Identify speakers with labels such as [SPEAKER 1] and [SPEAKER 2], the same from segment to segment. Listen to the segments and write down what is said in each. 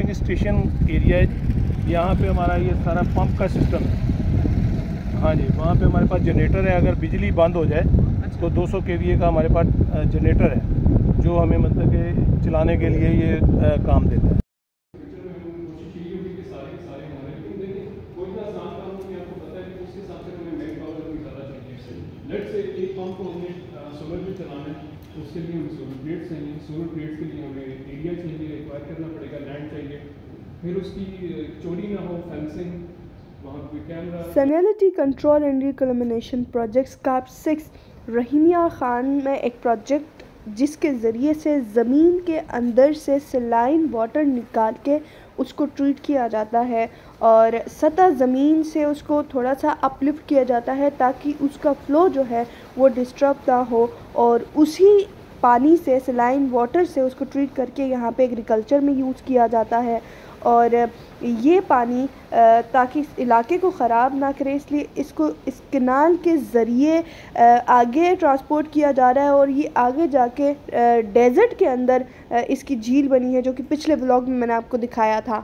[SPEAKER 1] Pumping station area है जी। यहाँ पे हमारा ये सारा पंप का सिस्टम है। हाँ जी, वहाँ पे हमारे पास जनरेटर है। अगर बिजली बंद हो जाए तो 200 kVA का हमारे पास जनरेटर है, जो हमें मतलब कि चलाने के लिए ये काम देता है। एक पंप को हमने सोलर पे चलाना है, तो उसके लिए हमें सोलर प्लेट्स चाहिए। सोलर प्लेट्स के लिए हमें एरिया चाहिए, एक्वायर करना पड़ेगा, लैंड चाहिए, फिर उसकी चोरी ना हो, फेंसिंग, वहाँ पे camera.
[SPEAKER 2] Salinity control and reclamation projects काप 6 रहीमिया खान में एक प्रोजेक्ट जिसके ज़रिए से ज़मीन के अंदर से सलाइन वाटर निकाल के उसको ट्रीट किया जाता है और सतह ज़मीन से उसको थोड़ा सा अपलिफ्ट किया जाता है ताकि उसका फ़्लो जो है वो डिस्टर्ब ना हो, और उसी पानी से सलाइन वाटर से उसको ट्रीट करके यहाँ पे एग्रीकल्चर में यूज़ किया जाता है। और ये पानी ताकि इस इलाके को ख़राब ना करे, इसलिए इसको इस कैनाल के ज़रिए आगे ट्रांसपोर्ट किया जा रहा है और ये आगे जाके डेज़र्ट के अंदर इसकी झील बनी है, जो कि पिछले व्लॉग में मैंने आपको दिखाया था।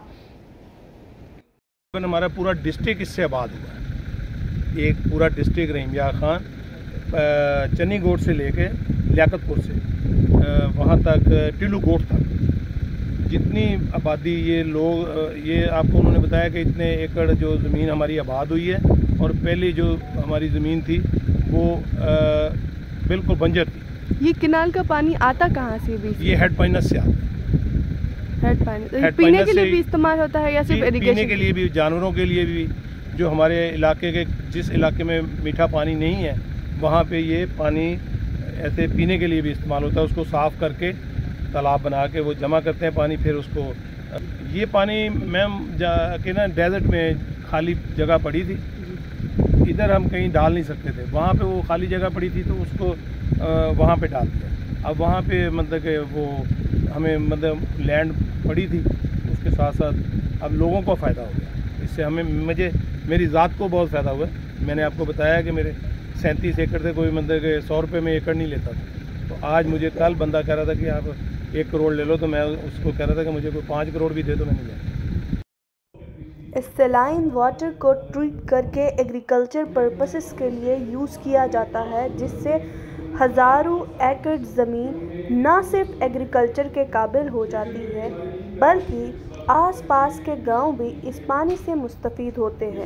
[SPEAKER 1] हमारा पूरा डिस्ट्रिक्ट इससे आबाद हुआ है। एक पूरा डिस्ट्रिक्ट रहीमिया खान चन्नी गोट से लेके लियाकतपुर से वहाँ तक टिल्लू गोट तक जितनी आबादी ये लोग, ये आपको उन्होंने बताया कि इतने एकड़ जो ज़मीन हमारी आबाद हुई है, और पहले जो हमारी ज़मीन थी वो बिल्कुल बंजर थी।
[SPEAKER 2] ये कैनाल का पानी आता कहाँ से भी?
[SPEAKER 1] ये हेड पाइनस से आता है।
[SPEAKER 2] हेड पानी तो पीने के लिए भी इस्तेमाल होता है या सिर्फ इरिगेशन?
[SPEAKER 1] पीने के लिए भी, जानवरों के लिए भी। जो हमारे इलाके के, जिस इलाके में मीठा पानी नहीं है, वहाँ पे ये पानी ऐसे पीने के लिए भी इस्तेमाल होता है। उसको साफ़ करके तालाब बना के वो जमा करते हैं पानी, फिर उसको ये पानी मैम जाके ना डेजर्ट में खाली जगह पड़ी थी, इधर हम कहीं डाल नहीं सकते थे, वहाँ पे वो खाली जगह पड़ी थी तो उसको वहाँ पे डाल दिया। अब वहाँ पे मतलब कि वो हमें मतलब लैंड पड़ी थी, उसके साथ साथ अब लोगों को फ़ायदा हो गया इससे। मुझे मेरी ज़ात को बहुत फ़ायदा हुआ। मैंने आपको बताया कि मेरे 37 एकड़ थे, कोई मतलब कि 100 रुपये में एकड़ नहीं लेता था। तो आज मुझे कल बंदा कह रहा था कि आप 1 करोड़ ले लो, तो मैं उसको कह रहा था कि मुझे कोई 5 करोड़ भी दे दो, मैंने लिया।
[SPEAKER 2] इस सलाइन वाटर को ट्रीट करके एग्रीकल्चर पर्पसेस के लिए यूज़ किया जाता है, जिससे हज़ारों एकड़ ज़मीन न सिर्फ एग्रीकल्चर के काबिल हो जाती है, बल्कि आसपास के गांव भी इस पानी से मुस्तफ़ीद होते हैं।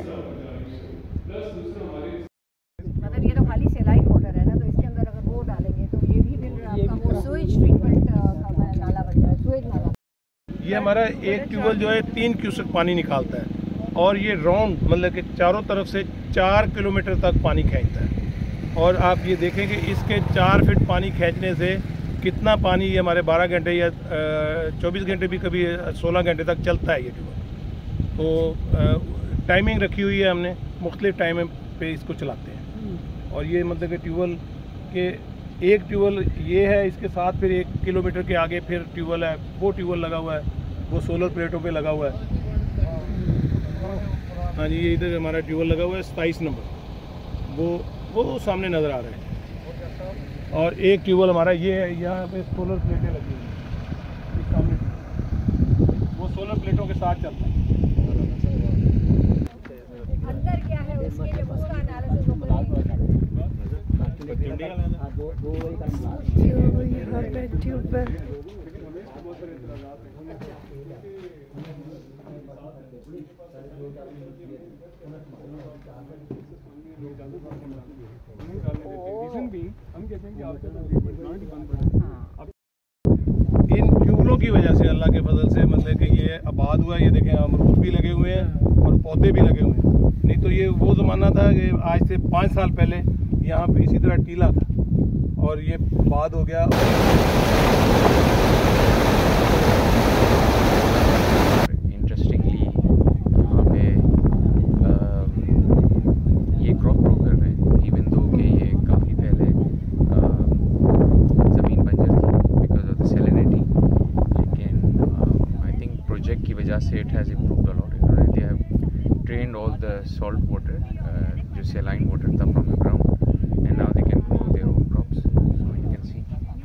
[SPEAKER 3] मतलब ये तो खाली सलाइन वाटर है ना, तो इसके अंदर अगर वो डालेंगे तो ये भी फिर आपका वो सूएज ट्रीटमेंट का नाला बन जाए, सूएज नाला।
[SPEAKER 1] ये हमारा एक ट्यूबवेल जो है 3 क्यूसेक पानी निकालता है, और ये राउंड मतलब कि चारों तरफ से 4 किलोमीटर तक पानी खींचता है। और आप ये देखें कि इसके 4 फीट पानी खींचने से कितना पानी ये हमारे 12 घंटे या 24 घंटे भी, कभी 16 घंटे तक चलता है ये ट्यूबवेल। तो टाइमिंग रखी हुई है हमने, मुख्तलिफ टाइम पे इसको चलाते हैं। और ये मतलब कि ट्यूबवेल के एक ट्यूबवेल ये है, इसके साथ फिर 1 किलोमीटर के आगे फिर ट्यूबवेल है, वो ट्यूबवेल लगा हुआ है, वो सोलर प्लेटों पे लगा हुआ है। हाँ जी, ये इधर हमारा ट्यूबवेल लगा हुआ है 27 नंबर, वो सामने नज़र आ रहा है। और एक ट्यूबवेल हमारा ये है, यहाँ पे सोलर प्लेटें लगी हुई हैं सामने, वो सोलर प्लेटों के साथ चलता है।
[SPEAKER 3] अंदर क्या है उसके लिए उसका एनालिसिस
[SPEAKER 1] इन ट्यूबलों की वजह से, अल्लाह के फजल से मतलब कि ये आबाद हुआ है। ये देखें, अमरूद भी लगे हुए हैं और पौधे भी लगे हुए हैं। नहीं तो ये वो ज़माना था कि आज से 5 साल पहले यहाँ पे इसी तरह टीला था और ये आबाद हो गया।
[SPEAKER 4] इंटरेस्टिंगली यहाँ पे ये क्रॉप ग्रो कर रहे हैं, इवन दो कि ये काफ़ी पहले ज़मीन बंजर थी बिकॉज ऑफ द सैलिनिटी, लेकिन आई थिंक प्रोजेक्ट की वजह से it has improved a lot. They have trained all the salt water जो सैलाइन वाटर था from the ground, and now they can grow their own crops, so you can see.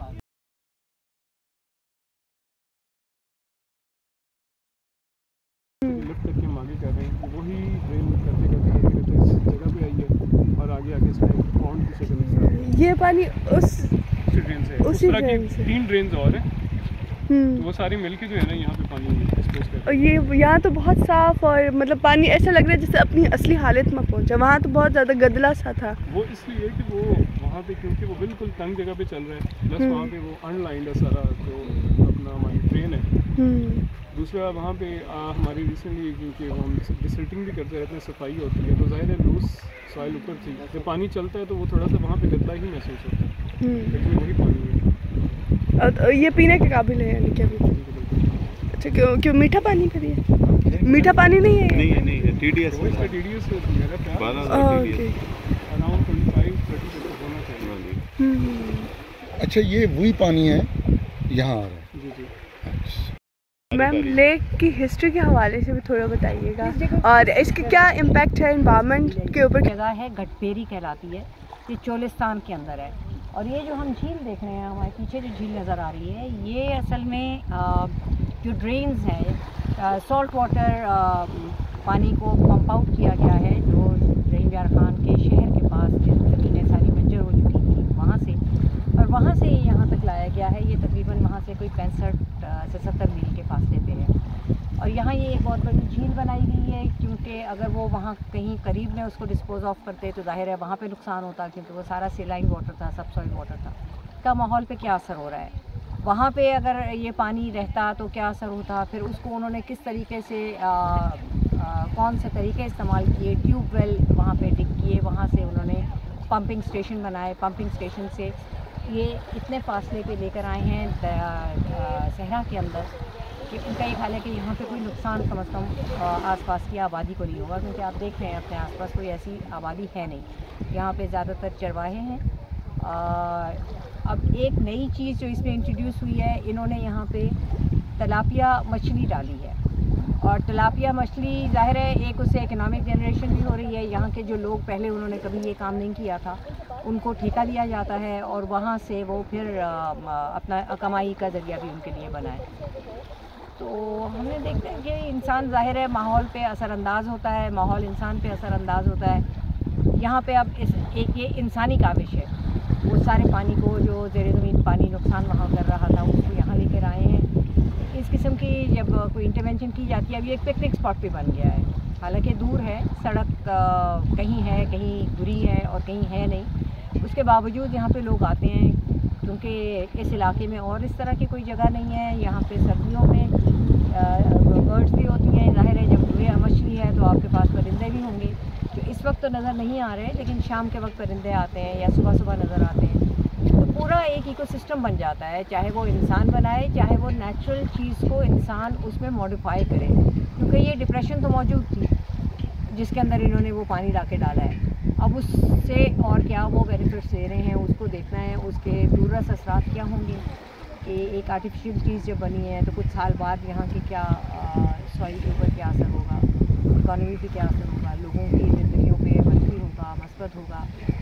[SPEAKER 5] आगे कर रहे हैं वही ड्रेन करते करते इस जगह पे आई है और आगे आगे इसमें पॉन्ड की शक्ल में
[SPEAKER 2] ये पानी उस
[SPEAKER 5] ड्रेन से
[SPEAKER 2] उसी
[SPEAKER 5] उस तरह
[SPEAKER 2] ड्रेन
[SPEAKER 5] की
[SPEAKER 2] से।
[SPEAKER 5] 3 ड्रेन्स और हैं तो वो सारी मिलके जो है ना यहाँ पे पानी डिस्पोज करते
[SPEAKER 2] और ये यहाँ तो बहुत साफ और मतलब पानी ऐसा लग रहा है जैसे अपनी असली हालत में पहुँचा। वहाँ तो बहुत ज़्यादा गदला सा था।
[SPEAKER 5] हैं। वो इसलिए कि वो वहाँ पे क्योंकि वो बिल्कुल तंग जगह पे चल रहा है प्लस वहाँ पे वो अनलाइंड है सारा जो अपना हमारी ट्रेन है। दूसरा वहाँ पे हमारी रिसेंटली क्योंकि हम डिसल्टिंग भी करते रहते हैं सफाई होती है तो ज़ाहिर है लूज सॉइल ऊपर थी जब पानी चलता है तो वो थोड़ा सा वहाँ पे गंदा ही महसूस होता है लेकिन वही पानी है।
[SPEAKER 2] और ये पीने के काबिल है यानी कि अभी? अच्छा क्यों मीठा पानी फिर ये मीठा पानी नहीं है?
[SPEAKER 1] नहीं है TDS
[SPEAKER 5] वो इसका TDS मेरा ख्याल
[SPEAKER 2] ओके।
[SPEAKER 5] अराउंड 25-30 होना चाहिए।
[SPEAKER 6] अच्छा ये वही पानी है यहाँ आ रहा है?
[SPEAKER 5] जी जी।
[SPEAKER 2] मैम लेक की हिस्ट्री के हवाले से भी थोड़ा बताइएगा और इसके क्या इम्पैक्ट है एनवायरनमेंट के ऊपर?
[SPEAKER 3] जगह है घटपेरी कहलाती है, ये चोलिस्तान के अंदर है। और ये जो हम झील देख रहे हैं हमारे पीछे जो झील नज़र आ रही है ये असल में जो ड्रेन्स हैं सॉल्ट वाटर पानी को पंप आउट किया गया है जो रहीम यार खान के शहर के पास जिस ज़मीनें सारी बंजर हो चुकी थी वहाँ से और वहाँ से यहाँ तक लाया गया है। ये तकरीबन वहाँ से कोई 65 से 70 मील के फासले पे है और यहाँ ये एक बहुत बड़ी झील बनाई गई है क्योंकि अगर वो वहाँ कहीं करीब में उसको डिस्पोज ऑफ करते तो जाहिर है वहाँ पे नुकसान होता क्योंकि वो सारा सेलाइन वाटर था, सब सॉइल वाटर था। इसका माहौल पे क्या असर हो रहा है, वहाँ पे अगर ये पानी रहता तो क्या असर होता, फिर उसको उन्होंने किस तरीके से कौन से तरीके इस्तेमाल किए, ट्यूबवेल वहाँ पे डिग किए, वहाँ से उन्होंने पंपिंग स्टेशन बनाए, पंपिंग स्टेशन से ये इतने फासले पे लेकर आए हैं सहरा के अंदर कि उनका ये ख्याल है कि यहाँ पे कोई नुकसान कम अज़ कम आसपास की आबादी को नहीं होगा क्योंकि आप देख रहे हैं अपने आसपास कोई ऐसी आबादी है नहीं। यहाँ पे ज़्यादातर चरवाहे हैं। अब एक नई चीज़ जो इसमें इंट्रोड्यूस हुई है, इन्होंने यहाँ पे तिलापिया मछली डाली है और तिलापिया मछली ज़ाहिर है एक उससे इकनॉमिक जनरेशन भी हो रही है। यहाँ के जो लोग पहले उन्होंने कभी ये काम नहीं किया था उनको ठेका दिया जाता है और वहाँ से वो फिर अपना कमाई का ज़रिया भी उनके लिए बना है। तो हमने देखते हैं कि इंसान ज़ाहिर है माहौल पे असरअंदाज होता है, माहौल इंसान पे असरअंदाज होता है। यहाँ पे अब एक ये इंसानी काविश है, वो सारे पानी को जो ज़ेरे ज़मीन पानी नुकसान वहाँ कर रहा था उसको यहाँ लेकर आए हैं। इस किस्म की जब कोई इंटरवेंशन की जाती है, अब ये एक पिकनिक स्पॉट भी बन गया है। हालांकि दूर है, सड़क कहीं है, कहीं दूरी है और कहीं है नहीं, उसके बावजूद यहाँ पे लोग आते हैं क्योंकि इस इलाके में और इस तरह की कोई जगह नहीं है। यहाँ पे सर्दियों में बर्ड्स भी होती हैं, ज़ाहिर है जब धुएँ मछली है तो आपके पास परिंदे भी होंगे जो इस वक्त तो नज़र नहीं आ रहे लेकिन शाम के वक्त परिंदे आते हैं या सुबह सुबह नज़र आते हैं। तो पूरा एक इकोसिस्टम बन जाता है, चाहे वो इंसान बनाए चाहे वो नेचुरल चीज़ को इंसान उसमें मॉडिफाई करे, क्योंकि ये डिप्रेशन तो मौजूद थी जिसके अंदर इन्होंने वो पानी ला के डाला है। अब उससे और क्या वो बेनिफिट्स ले रहे हैं उसको देखना है, उसके दूररस असरात क्या होंगे कि एक आर्टिफिशियल चीज़ जब बनी है तो कुछ साल बाद यहाँ की क्या सॉइल के ऊपर क्या असर होगा, इकॉनमी पे क्या असर होगा, लोगों की ज़िंदगियों पे मंफी होगा, मस्बत होगा।